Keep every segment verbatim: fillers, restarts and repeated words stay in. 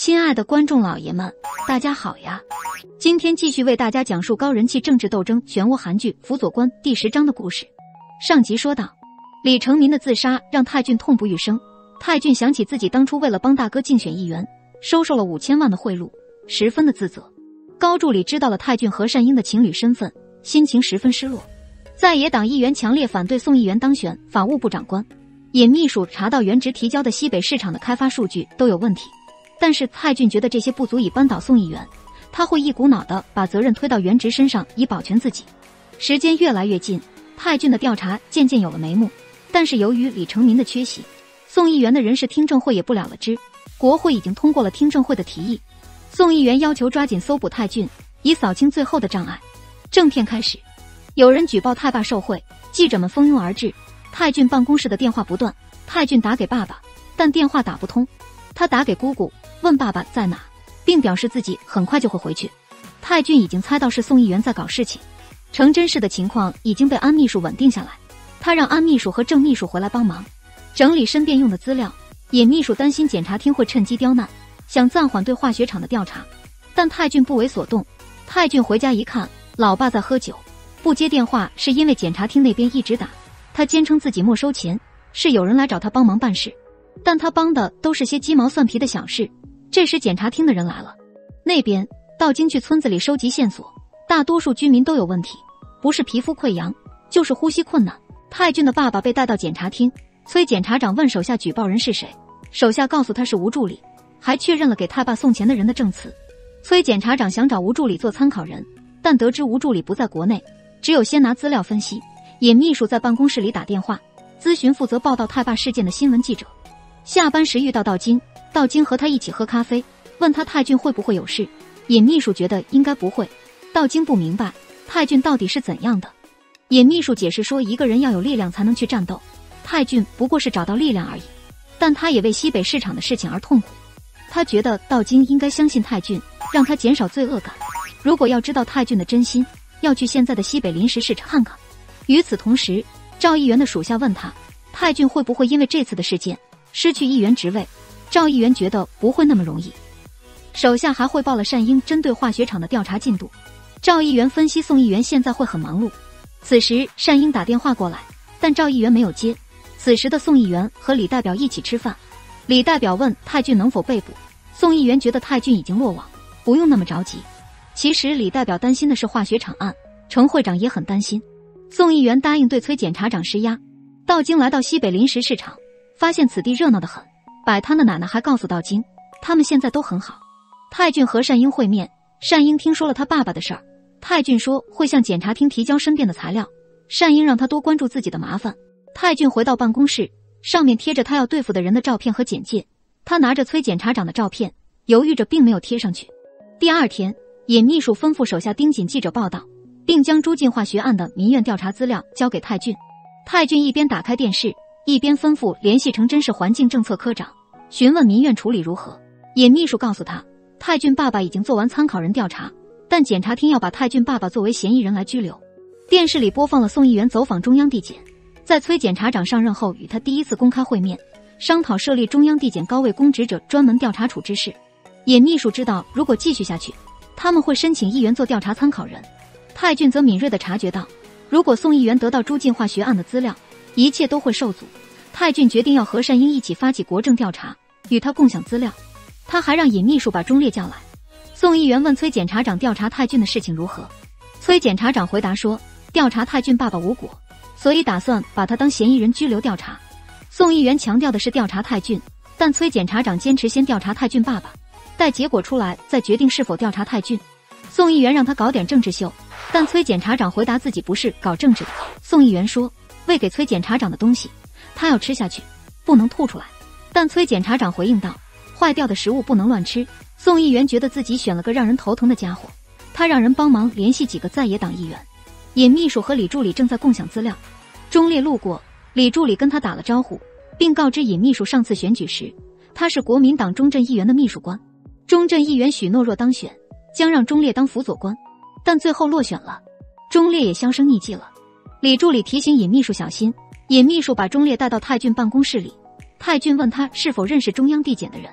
亲爱的观众老爷们，大家好呀！今天继续为大家讲述高人气政治斗争漩涡韩剧《辅佐官》第十章的故事。上集说到，李成民的自杀让泰俊痛不欲生。泰俊想起自己当初为了帮大哥竞选议员，收受了五千万的贿赂，十分的自责。高助理知道了泰俊和单英的情侣身份，心情十分失落。在野党议员强烈反对宋议员当选法务部长官，尹秘书查到原职提交的西北市场的开发数据都有问题。但是泰俊觉得这些不足以扳倒宋议员，他会一股脑地把责任推到原职身上以保全自己。时间越来越近，泰俊的调查渐渐有了眉目，但是由于李成民的缺席，宋议员的人事听证会也不了了之。国会已经通过了听证会的提议，宋议员要求抓紧搜捕泰俊，以扫清最后的障碍。正片开始，有人举报泰爸受贿，记者们蜂拥而至。泰俊办公室的电话不断，泰俊打给爸爸，但电话打不通。他打给姑姑，问爸爸在哪，并表示自己很快就会回去。泰俊已经猜到是宋议员在搞事情，成真式的情况已经被安秘书稳定下来，他让安秘书和郑秘书回来帮忙整理申辩用的资料。尹秘书担心检察厅会趁机刁难，想暂缓对化学厂的调查，但泰俊不为所动。泰俊回家一看，老爸在喝酒，不接电话是因为检察厅那边一直打。他坚称自己没收钱，是有人来找他帮忙办事，但他帮的都是些鸡毛蒜皮的小事。这时检察厅的人来了，那边道金去村子里收集线索，大多数居民都有问题，不是皮肤溃疡，就是呼吸困难。泰俊的爸爸被带到检察厅，崔检察长问手下举报人是谁，手下告诉他是吴助理，还确认了给泰爸送钱的人的证词。崔检察长想找吴助理做参考人，但得知吴助理不在国内，只有先拿资料分析。尹秘书在办公室里打电话咨询负责报道泰爸事件的新闻记者。下班时遇到道金，道金和他一起喝咖啡，问他泰俊会不会有事。尹秘书觉得应该不会。道金不明白泰俊到底是怎样的。尹秘书解释说，一个人要有力量才能去战斗，泰俊不过是找到力量而已，但他也为西北市场的事情而痛苦。他觉得道金应该相信泰俊，让他减少罪恶感。如果要知道泰俊的真心，要去现在的西北临时市场看看。与此同时，赵议员的属下问他，泰俊会不会因为这次的事件失去议员职位。赵议员觉得不会那么容易。手下还汇报了单英针对化学厂的调查进度。赵议员分析宋议员现在会很忙碌。此时单英打电话过来，但赵议员没有接。此时的宋议员和李代表一起吃饭，李代表问泰俊能否被捕，宋议员觉得泰俊已经落网，不用那么着急。其实李代表担心的是化学厂案，程会长也很担心。宋议员答应对崔检察长施压。道金来到西北临时市场，发现此地热闹得很。摆摊的奶奶还告诉道金，他们现在都很好。泰俊和单英会面，单英听说了他爸爸的事儿，泰俊说会向检察厅提交申辩的材料，单英让他多关注自己的麻烦。泰俊回到办公室，上面贴着他要对付的人的照片和简介，他拿着崔检察长的照片，犹豫着并没有贴上去。第二天，尹秘书吩咐手下盯紧记者报道，并将朱进化学案的民院调查资料交给泰俊。泰俊一边打开电视，一边吩咐联系成真市环境政策科长，询问民院处理如何。尹秘书告诉他，泰俊爸爸已经做完参考人调查，但检察厅要把泰俊爸爸作为嫌疑人来拘留。电视里播放了宋议员走访中央地检，在崔检察长上任后与他第一次公开会面，商讨设立中央地检高位公职者专门调查处之事。尹秘书知道，如果继续下去，他们会申请议员做调查参考人。泰俊则敏锐地察觉到，如果宋议员得到朱进化学案的资料，一切都会受阻。泰俊决定要和单英一起发起国政调查，与他共享资料。他还让尹秘书把忠烈叫来。宋议员问崔检察长调查泰俊的事情如何，崔检察长回答说，调查泰俊爸爸无果，所以打算把他当嫌疑人拘留调查。宋议员强调的是调查泰俊，但崔检察长坚持先调查泰俊爸爸，待结果出来再决定是否调查泰俊。宋议员让他搞点政治秀，但崔检察长回答自己不是搞政治的。宋议员说，喂给崔检察长的东西他要吃下去，不能吐出来。但崔检察长回应道，坏掉的食物不能乱吃。宋议员觉得自己选了个让人头疼的家伙，他让人帮忙联系几个在野党议员。尹秘书和李助理正在共享资料，忠烈路过，李助理跟他打了招呼，并告知尹秘书上次选举时他是国民党中正议员的秘书官，中正议员许诺若当选将让忠烈当辅佐官，但最后落选了，忠烈也销声匿迹了。李助理提醒尹秘书小心，尹秘书把忠烈带到泰俊办公室里，泰俊问他是否认识中央地检的人，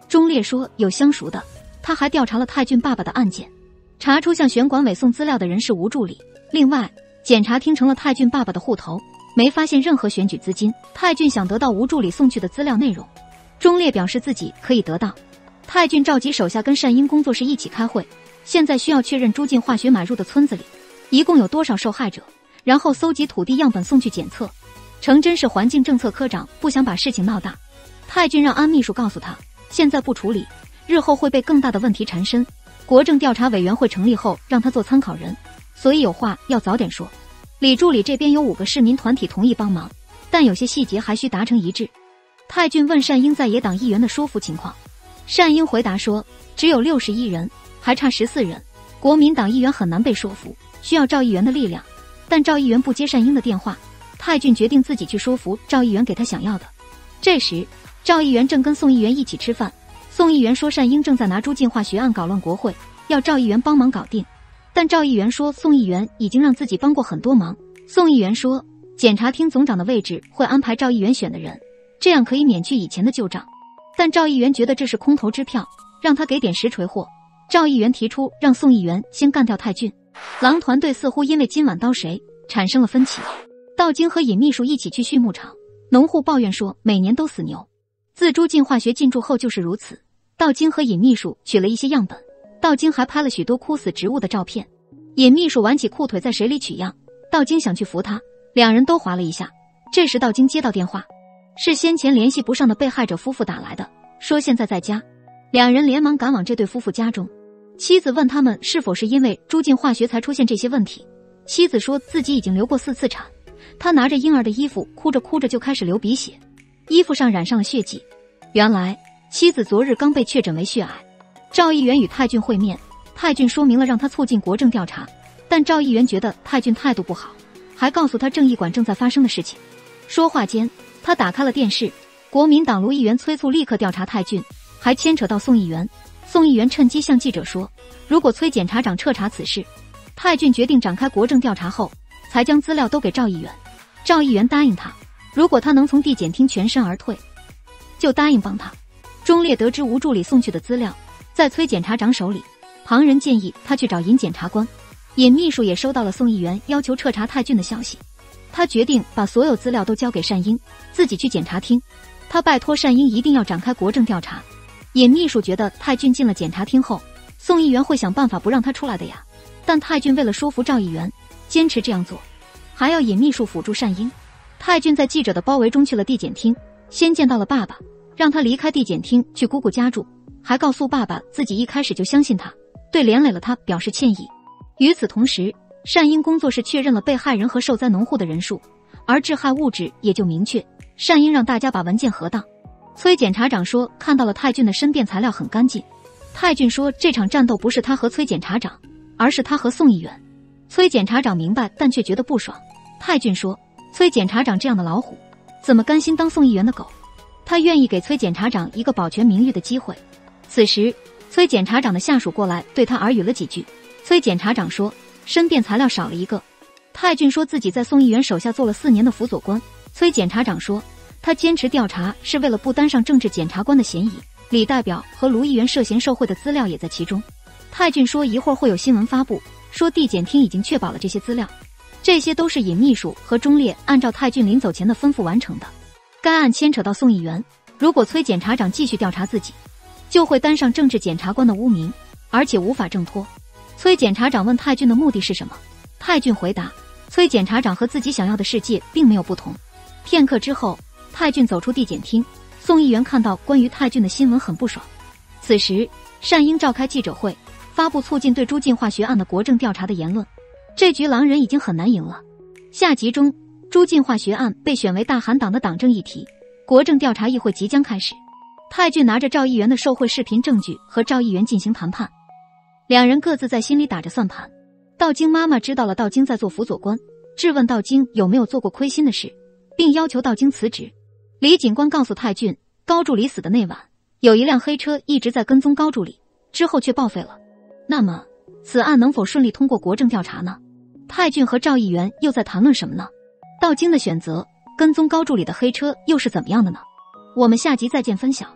忠烈说有相熟的，他还调查了泰俊爸爸的案件，查出向选管委送资料的人是吴助理。另外，检察厅成了泰俊爸爸的户头，没发现任何选举资金。泰俊想得到吴助理送去的资料内容，忠烈表示自己可以得到。泰俊召集手下跟善英工作室一起开会，现在需要确认朱进化学买入的村子里一共有多少受害者，然后搜集土地样本送去检测。程真是环境政策科长，不想把事情闹大。泰俊让安秘书告诉他，现在不处理，日后会被更大的问题缠身。国政调查委员会成立后，让他做参考人，所以有话要早点说。李助理这边有五个市民团体同意帮忙，但有些细节还需达成一致。泰俊问单英在野党议员的说服情况，单英回答说，只有六十一人，还差十四人，国民党议员很难被说服，需要赵议员的力量。但赵议员不接单英的电话，泰俊决定自己去说服赵议员给他想要的。这时，赵议员正跟宋议员一起吃饭，宋议员说单英正在拿朱进化学案搞乱国会，要赵议员帮忙搞定。但赵议员说宋议员已经让自己帮过很多忙。宋议员说，检察厅总长的位置会安排赵议员选的人，这样可以免去以前的旧账。但赵议员觉得这是空头支票，让他给点实锤货。赵议员提出让宋议员先干掉泰俊。狼团队似乎因为今晚刀谁产生了分歧。道金和尹秘书一起去畜牧场，农户抱怨说每年都死牛。自朱进化学进驻后就是如此。道金和尹秘书取了一些样本，道金还拍了许多枯死植物的照片。尹秘书挽起裤腿在水里取样，道金想去扶他，两人都滑了一下。这时道金接到电话，是先前联系不上的被害者夫妇打来的，说现在在家。两人连忙赶往这对夫妇家中。妻子问他们是否是因为朱进化学才出现这些问题。妻子说自己已经流过四次产，她拿着婴儿的衣服哭着哭着就开始流鼻血，衣服上染上了血迹。原来妻子昨日刚被确诊为血癌。赵议员与泰俊会面，泰俊说明了让他促进国政调查，但赵议员觉得泰俊态度不好，还告诉他正义馆正在发生的事情。说话间，他打开了电视，国民党卢议员催促立刻调查泰俊，还牵扯到宋议员。宋议员趁机向记者说，如果崔检察长彻查此事，泰俊决定展开国政调查后，才将资料都给赵议员。赵议员答应他，如果他能从地检厅全身而退，就答应帮他。忠烈得知吴助理送去的资料在崔检察长手里，旁人建议他去找尹检察官。尹秘书也收到了宋议员要求彻查泰俊的消息，他决定把所有资料都交给单英，自己去检察厅。他拜托单英一定要展开国政调查。尹秘书觉得泰俊进了检察厅后，宋议员会想办法不让他出来的呀。但泰俊为了说服赵议员，坚持这样做，还要尹秘书辅助单英。泰俊在记者的包围中去了地检厅，先见到了爸爸，让他离开地检厅去姑姑家住，还告诉爸爸自己一开始就相信他，对连累了他表示歉意。与此同时，单英工作室确认了被害人和受灾农户的人数，而致害物质也就明确。单英让大家把文件核当。崔检察长说看到了泰俊的申辩材料很干净。泰俊说这场战斗不是他和崔检察长，而是他和宋议员。崔检察长明白，但却觉得不爽。泰俊说，崔检察长这样的老虎，怎么甘心当宋议员的狗？他愿意给崔检察长一个保全名誉的机会。此时，崔检察长的下属过来对他耳语了几句。崔检察长说，申辩材料少了一个。泰俊说自己在宋议员手下做了四年的辅佐官。崔检察长说，他坚持调查是为了不担上政治检察官的嫌疑。李代表和卢议员涉嫌受贿的资料也在其中。泰俊说一会儿会有新闻发布，说地检厅已经确保了这些资料，这些都是尹秘书和忠烈按照泰俊临走前的吩咐完成的。该案牵扯到宋议员，如果崔检察长继续调查自己，就会担上政治检察官的污名，而且无法挣脱。崔检察长问泰俊的目的是什么，泰俊回答，崔检察长和自己想要的世界并没有不同。片刻之后，泰俊走出地检厅，宋议员看到关于泰俊的新闻很不爽。此时，单英召开记者会，发布促进对朱进化学案的国政调查的言论。这局狼人已经很难赢了。下集中，朱进化学案被选为大韩党的党政议题，国政调查议会即将开始。泰俊拿着赵议员的受贿视频证据和赵议员进行谈判，两人各自在心里打着算盘。道经妈妈知道了道经在做辅佐官，质问道经有没有做过亏心的事，并要求道经辞职。李警官告诉泰俊，高助理死的那晚，有一辆黑车一直在跟踪高助理，之后却报废了。那么，此案能否顺利通过国政调查呢？泰俊和赵议员又在谈论什么呢？道经的选择，跟踪高助理的黑车又是怎么样的呢？我们下集再见分晓。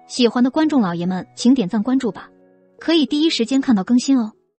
喜欢的观众老爷们，请点赞关注吧，可以第一时间看到更新哦。